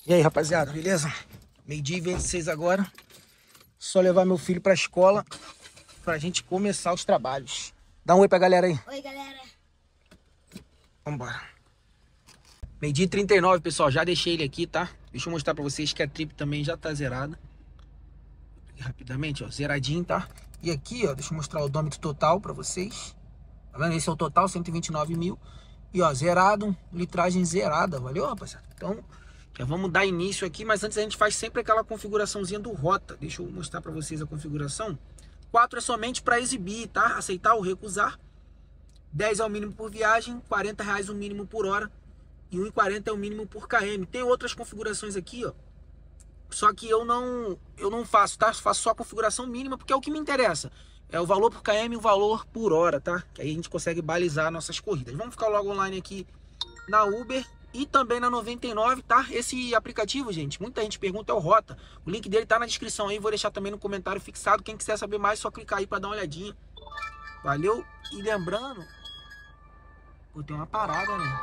E aí, rapaziada, beleza? 12h26 agora. Só levar meu filho pra escola pra gente começar os trabalhos. Dá um oi pra galera aí. Oi, galera. Vambora. 12h39, pessoal. Já deixei ele aqui, tá? Deixa eu mostrar pra vocês que a trip também já tá zerada. Aqui, rapidamente, ó. Zeradinho, tá? E aqui, ó, deixa eu mostrar o odômetro total pra vocês. Tá vendo? Esse é o total, 129 mil. E, ó, zerado, litragem zerada. Valeu, rapaziada? Então, já vamos dar início aqui, mas antes a gente faz sempre aquela configuraçãozinha do rota. Deixa eu mostrar pra vocês a configuração. 4 é somente para exibir, tá? Aceitar ou recusar. 10 é o mínimo por viagem, R$40 o mínimo por hora e 1,40 é o mínimo por km. Tem outras configurações aqui, ó. Só que eu não faço, tá? Faço só a configuração mínima porque é o que me interessa. É o valor por km e o valor por hora, tá? Que aí a gente consegue balizar nossas corridas. Vamos ficar logo online aqui na Uber e também na 99, tá? Esse aplicativo, gente, muita gente pergunta, é o Rota. O link dele tá na descrição aí, vou deixar também no comentário fixado. Quem quiser saber mais, só clicar aí pra dar uma olhadinha. Valeu? E lembrando... Pô, tem uma parada, né?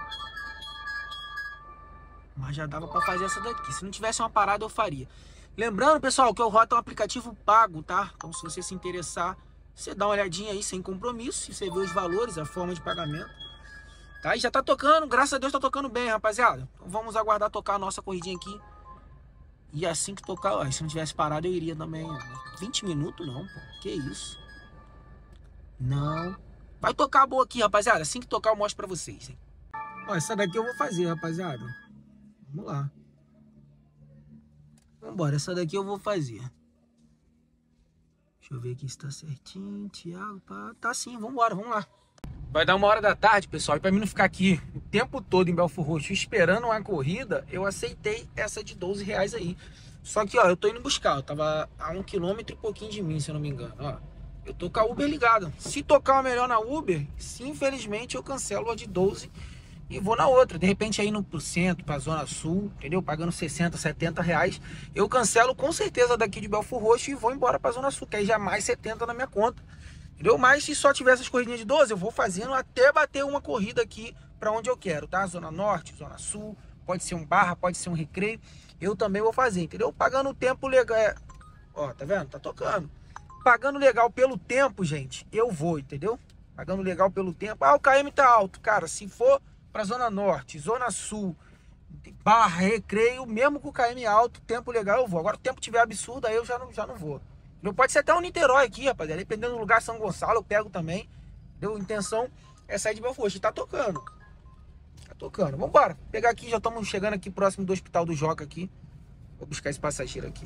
Mas já dava pra fazer essa daqui. Se não tivesse uma parada, eu faria. Lembrando, pessoal, que o Rota é um aplicativo pago, tá? Então, se você se interessar, você dá uma olhadinha aí, sem compromisso. E você vê os valores, a forma de pagamento. Tá? E já tá tocando, graças a Deus tá tocando bem, rapaziada. Então, vamos aguardar tocar a nossa corridinha aqui. E assim que tocar, ó, se não tivesse parado, eu iria também. 20 minutos, não, pô. Que isso? Não. Vai tocar a boa aqui, rapaziada. Assim que tocar, eu mostro pra vocês, hein? Ó, essa daqui eu vou fazer, rapaziada. Vamos lá. Vambora, essa daqui eu vou fazer. Deixa eu ver aqui se tá certinho. Thiago, pá. Tá sim, vambora, vamos lá. Vai dar 1h da tarde, pessoal. E pra mim não ficar aqui o tempo todo em Belfor Roxo esperando uma corrida, eu aceitei essa de R$12 aí. Só que, ó, eu tô indo buscar. Eu tava a 1 quilômetro e pouquinho de mim, se eu não me engano. Ó, eu tô com a Uber ligada. Se tocar uma melhor na Uber, se infelizmente eu cancelo a de 12 e vou na outra. De repente aí no pro centro, pra Zona Sul, entendeu? Pagando 60, R$70. Eu cancelo com certeza daqui de Belfor Roxo e vou embora pra Zona Sul, que aí já é mais 70 na minha conta. Entendeu? Mas se só tiver essas corridinhas de 12, eu vou fazendo até bater uma corrida aqui pra onde eu quero, tá? Zona Norte, Zona Sul, pode ser um Barra, pode ser um Recreio. Eu também vou fazer, entendeu? Pagando o tempo legal. Ó, tá vendo? Tá tocando. Pagando legal pelo tempo, gente, eu vou, entendeu? Pagando legal pelo tempo. Ah, o KM tá alto. Cara, se for pra Zona Norte, Zona Sul, Barra, Recreio, mesmo com o KM alto, tempo legal, eu vou. Agora, o tempo tiver absurdo, aí eu já não vou. Não pode ser até um Niterói aqui, rapaziada. Dependendo do lugar, São Gonçalo, eu pego também. Deu intenção é sair de Belfor Roxo. Tá tocando. Tá tocando. Vambora. Pegar aqui, já estamos chegando aqui próximo do Hospital do Joca aqui. Vou buscar esse passageiro aqui.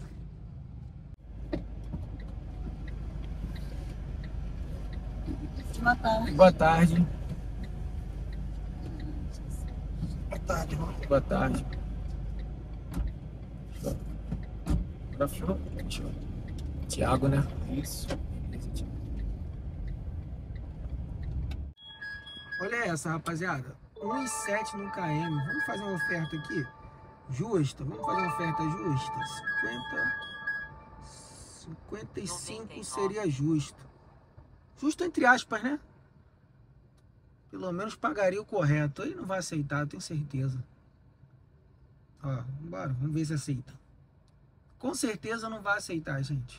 Boa tarde. Boa tarde. Boa tarde, irmão. Boa tarde. Thiago, né? Isso. Olha essa, rapaziada. 1,7 no KM. Vamos fazer uma oferta aqui justa. Vamos fazer uma oferta justa. 55 seria justo. Justo entre aspas, né? Pelo menos pagaria o correto. Ele não vai aceitar, eu tenho certeza. Ó, bora, vamos ver se aceita. Com certeza não vai aceitar, gente.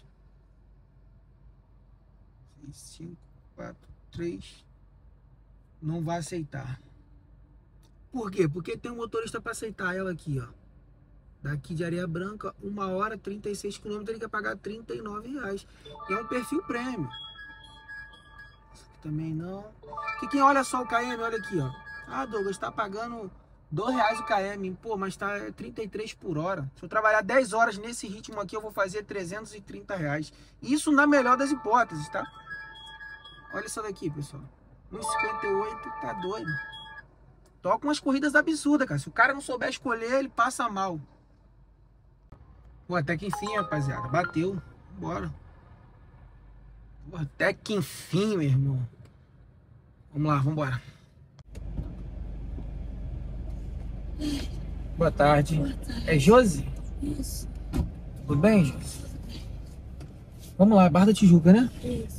6, 5, 4, 3. Não vai aceitar. Por quê? Porque tem um motorista para aceitar ela aqui, ó. Daqui de Areia Branca, 1h, 36 km, ele quer pagar R$39. E é um perfil prêmio. Esse aqui também não. Que quem olha só o KM, olha aqui, ó. Ah, Douglas, tá pagando R$2 o KM. Pô, mas tá 33 por hora. Se eu trabalhar 10 horas nesse ritmo aqui, eu vou fazer R$330. Isso na melhor das hipóteses, tá? Olha isso daqui, pessoal. 1,58, tá doido. Toca umas corridas absurdas, cara. Se o cara não souber escolher, ele passa mal. Pô, até que enfim, rapaziada. Bateu. Bora. Pô, até que enfim, meu irmão. Vamos lá, vambora. Boa tarde. Boa tarde. É Josi? Isso. Tudo bem, Josi? Vamos lá, Barra da Tijuca, né? Isso.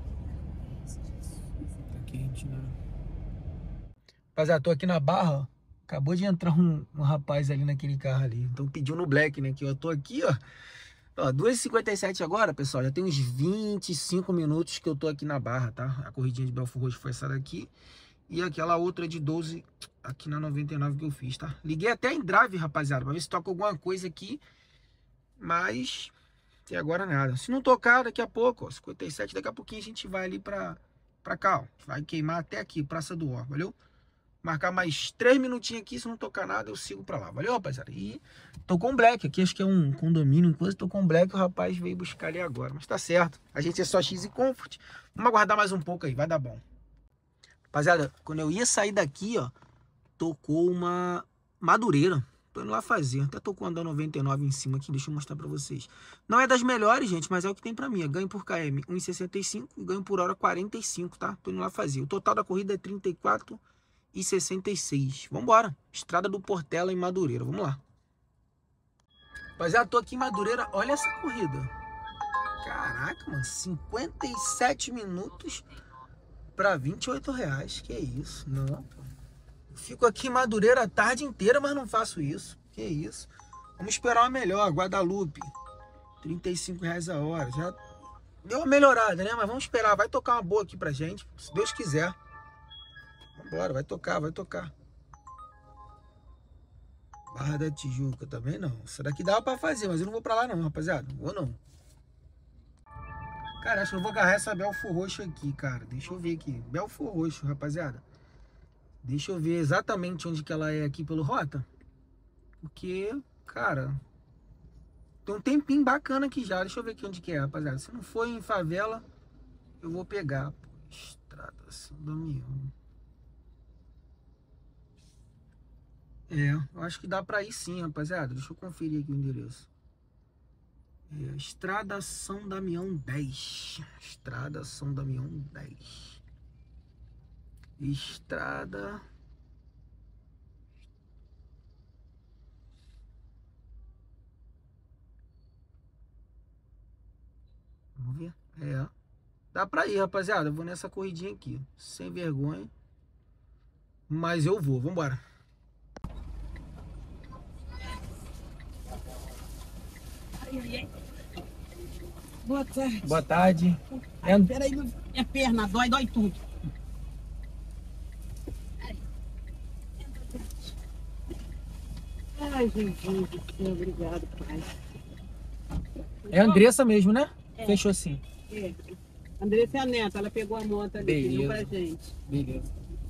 Rapaziada, tô aqui na Barra, ó. Acabou de entrar um rapaz ali naquele carro ali. Então pediu no Black, né? Que eu tô aqui, ó. Ó, 2h57 agora, pessoal. Já tem uns 25 minutos que eu tô aqui na Barra, tá? A corridinha de Belford Roxo foi essa daqui. E aquela outra de 12 aqui na 99 que eu fiz, tá? Liguei até em drive, rapaziada, pra ver se toca alguma coisa aqui. Mas até agora nada. Se não tocar, daqui a pouco, ó, 57, daqui a pouquinho a gente vai ali pra cá, ó. Vai queimar até aqui, Praça do Ó, valeu? Marcar mais 3 minutinhos aqui, se não tocar nada, eu sigo pra lá. Valeu, rapaziada? E tocou um Black aqui, acho que é um condomínio, inclusive tocou um Black, o rapaz veio buscar ali agora. Mas tá certo, a gente é só X e Comfort. Vamos aguardar mais um pouco aí, vai dar bom. Rapaziada, quando eu ia sair daqui, ó, tocou uma Madureira. Tô indo lá fazer, até tocou andando 99 em cima aqui, deixa eu mostrar pra vocês. Não é das melhores, gente, mas é o que tem pra mim. Ganho por km 1,65 e ganho por hora 45, tá? Tô indo lá fazer. O total da corrida é 34,66. Vambora. Estrada do Portela em Madureira. Vamos lá. Rapaziada, tô aqui em Madureira. Olha essa corrida. Caraca, mano. 57 minutos pra 28 reais. Que isso? Não. Fico aqui em Madureira a tarde inteira, mas não faço isso. Que isso? Vamos esperar uma melhor. Guadalupe. 35 reais a hora. Já deu uma melhorada, né? Mas vamos esperar. Vai tocar uma boa aqui pra gente. Se Deus quiser. Vambora, vai tocar, vai tocar. Barra da Tijuca também não. Isso daqui dava pra fazer, mas eu não vou pra lá não, rapaziada. Não vou não. Cara, acho que eu vou agarrar essa Belford Roxo aqui, cara. Deixa eu ver aqui. Belford Roxo, rapaziada. Deixa eu ver exatamente onde que ela é aqui pelo Rota. Porque, cara, tem um tempinho bacana aqui já. Deixa eu ver aqui onde que é, rapaziada. Se não for em favela, eu vou pegar. Pô, Estrada São Damião. É, eu acho que dá pra ir sim, rapaziada. Deixa eu conferir aqui o endereço. É, Estrada São Damião 10. Estrada São Damião 10. Estrada... Vamos ver. É. Dá pra ir, rapaziada. Eu vou nessa corridinha aqui. Sem vergonha. Mas eu vou. Vambora. Boa tarde. Boa tarde. Peraí, minha perna dói tudo. Ai, Jesus do céu, obrigado, pai. É a Andressa mesmo, né? É. Fechou assim. É. Andressa é a neta, ela pegou a moto ali, pediu pra gente. Beleza.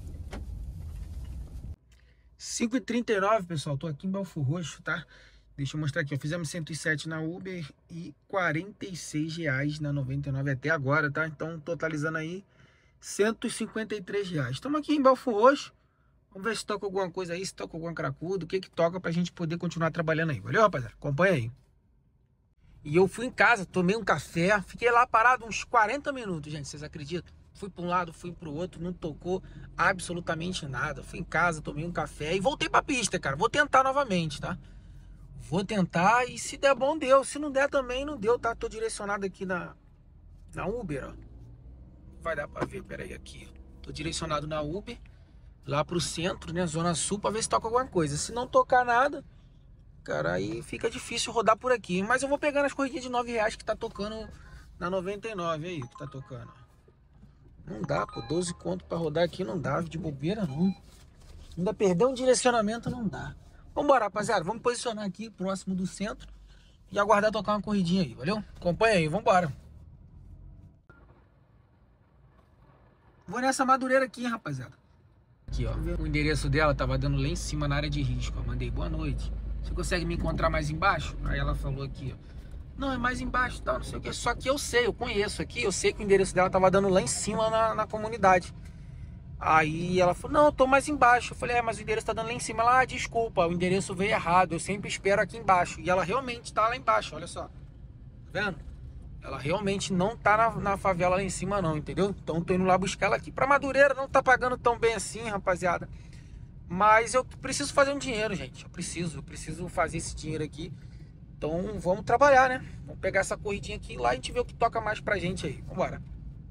5h39, pessoal. Tô aqui em Belford Roxo, tá? Deixa eu mostrar aqui, ó. Fizemos 107 na Uber e 46 reais na 99 até agora, tá? Então, totalizando aí 153 reais. Estamos aqui em Belford Roxo. Vamos ver se toca alguma coisa aí, se toca algum cracudo, o que que toca pra gente poder continuar trabalhando aí. Valeu, rapaziada? Acompanha aí. E eu fui em casa, tomei um café, fiquei lá parado uns 40 minutos, gente, vocês acreditam? Fui para um lado, fui para o outro, não tocou absolutamente nada. Fui em casa, tomei um café e voltei para a pista, cara. Vou tentar novamente, tá? Vou tentar e se der bom, deu. Se não der também, não deu, tá? Tô direcionado aqui na Uber, ó. Vai dar para ver, peraí, aqui. Tô direcionado na Uber, lá pro centro, né, Zona Sul, para ver se toca alguma coisa. Se não tocar nada, cara, aí fica difícil rodar por aqui. Mas eu vou pegar nas corridinhas de 9 reais que tá tocando na 99 aí, que tá tocando. Não dá, pô, 12 conto pra rodar aqui não dá, de bobeira não. Ainda perder um direcionamento não dá. Vambora, rapaziada, vamos posicionar aqui próximo do centro e aguardar tocar uma corridinha aí, valeu? Acompanha aí, vambora. Vou nessa Madureira aqui, hein, rapaziada. Aqui, ó, o endereço dela tava dando lá em cima na área de risco, ó. Mandei boa noite. Você consegue me encontrar mais embaixo? Aí ela falou aqui, ó. Não, é mais embaixo, tal, não sei o que. Só que eu sei, eu conheço aqui, eu sei que o endereço dela tava dando lá em cima na comunidade. Aí ela falou, não, eu tô mais embaixo. Eu falei, mas o endereço tá dando lá em cima. Ela, desculpa, o endereço veio errado, eu sempre espero aqui embaixo. E ela realmente tá lá embaixo, olha só. Tá vendo? Ela realmente não tá na favela lá em cima não, entendeu? Então tô indo lá buscar ela aqui. Pra Madureira não tá pagando tão bem assim, rapaziada. Mas eu preciso fazer um dinheiro, gente. Eu preciso fazer esse dinheiro aqui. Então vamos trabalhar, né? Vamos pegar essa corridinha aqui e lá a gente vê o que toca mais pra gente aí. Vambora.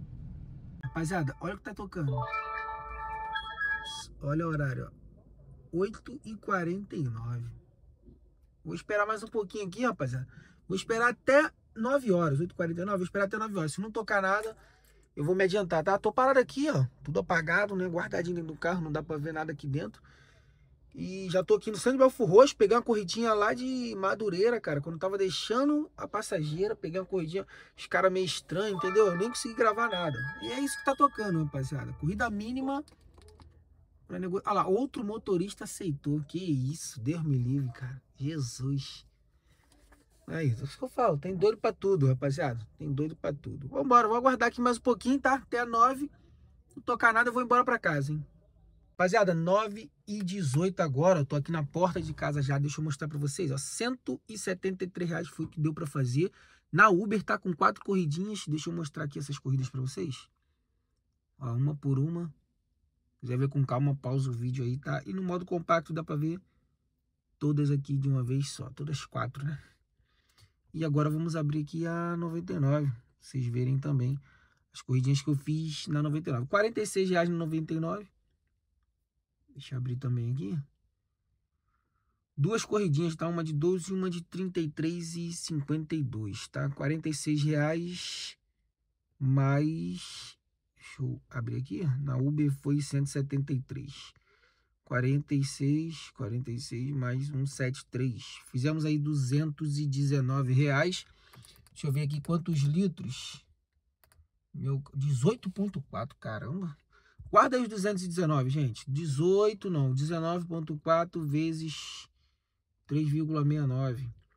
Rapaziada, olha o que tá tocando. Olha o horário, ó. 8h49. Vou esperar mais um pouquinho aqui, rapaziada. Vou esperar até 9 horas, 8h49. Vou esperar até 9 horas. Se não tocar nada, eu vou me adiantar, tá? Tô parado aqui, ó. Tudo apagado, né? Guardadinho dentro do carro. Não dá pra ver nada aqui dentro. E já tô aqui no centro de Belfor Roxo. Peguei uma corridinha lá de Madureira, cara. Quando eu tava deixando a passageira, peguei uma corridinha. Os caras meio estranhos, entendeu? Eu nem consegui gravar nada. E é isso que tá tocando, rapaziada. Corrida mínima. Olha lá, outro motorista aceitou. Que isso, Deus me livre, cara. Jesus. Aí, é isso que eu falo. Tem doido pra tudo, rapaziada. Tem doido pra tudo. Vambora, vou aguardar aqui mais um pouquinho, tá? Até 9. Não tocar nada, eu vou embora pra casa, hein? Rapaziada, 9h18 agora. Eu tô aqui na porta de casa já. Deixa eu mostrar pra vocês, ó. R$173 foi o que deu pra fazer. Na Uber tá com 4 corridinhas. Deixa eu mostrar aqui essas corridas pra vocês. Ó, uma por uma. Se quiser ver com calma, pausa o vídeo aí, tá? E no modo compacto dá pra ver todas aqui de uma vez só. Todas 4, né? E agora vamos abrir aqui a 99. Pra vocês verem também as corridinhas que eu fiz na 99. R$46 na 99. Deixa eu abrir também aqui. 2 corridinhas, tá? Uma de 12 e uma de 33,52, tá? R$46 mais... Deixa eu abrir aqui. Na Uber foi 173. 46 mais 173. Fizemos aí R$219. Deixa eu ver aqui quantos litros. 18,4, caramba. Guarda aí os 219, gente. 19,4 vezes 3,69.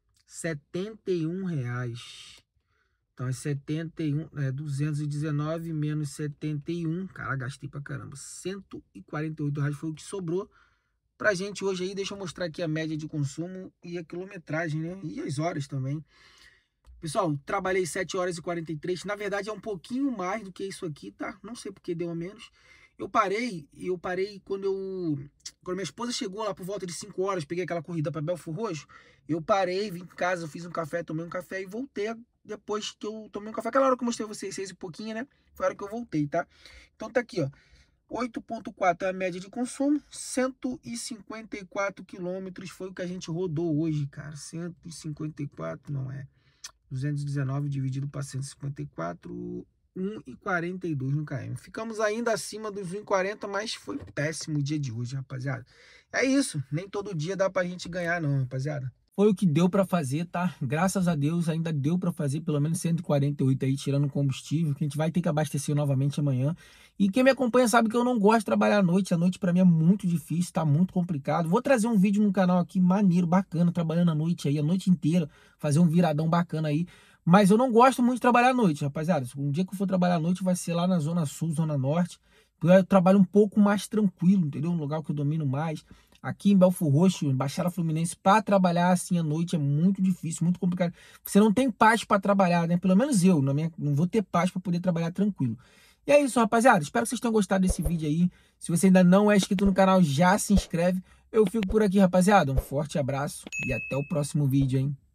R$71. Então é 71, 219 menos 71. Cara, gastei pra caramba. R$148 foi o que sobrou pra gente hoje aí. Deixa eu mostrar aqui a média de consumo e a quilometragem, né? E as horas também. Pessoal, trabalhei 7 horas e 43. Na verdade é um pouquinho mais do que isso aqui, tá? Não sei porque deu a menos. Eu parei quando minha esposa chegou lá por volta de 5 horas, peguei aquela corrida para Belfor Roxo. Eu parei, vim em casa, eu fiz um café, tomei um café e voltei depois que eu tomei um café. Aquela hora que eu mostrei vocês, 6 e pouquinho, né? Foi a hora que eu voltei, tá? Então tá aqui, ó. 8,4 é a média de consumo. 154 quilômetros foi o que a gente rodou hoje, cara. 154, não é. 219 dividido para 154... 1,42 no km. Ficamos ainda acima dos 1,40, mas foi péssimo o dia de hoje, rapaziada. É isso, nem todo dia dá pra gente ganhar não, rapaziada. Foi o que deu pra fazer, tá? Graças a Deus ainda deu pra fazer pelo menos 148 aí, tirando combustível, que a gente vai ter que abastecer novamente amanhã. E quem me acompanha sabe que eu não gosto de trabalhar à noite. A noite pra mim é muito difícil, tá muito complicado. Vou trazer um vídeo no canal aqui maneiro, bacana, trabalhando à noite aí, a noite inteira, fazer um viradão bacana aí. Mas eu não gosto muito de trabalhar à noite, rapaziada. Um dia que eu for trabalhar à noite vai ser lá na Zona Sul, Zona Norte. Eu trabalho um pouco mais tranquilo, entendeu? Um lugar que eu domino mais. Aqui em Belfor Roxo, em Baixada Fluminense, para trabalhar assim à noite é muito difícil, muito complicado. Você não tem paz para trabalhar, né? Pelo menos eu, não vou ter paz para poder trabalhar tranquilo. E é isso, rapaziada. Espero que vocês tenham gostado desse vídeo aí. Se você ainda não é inscrito no canal, já se inscreve. Eu fico por aqui, rapaziada. Um forte abraço e até o próximo vídeo, hein?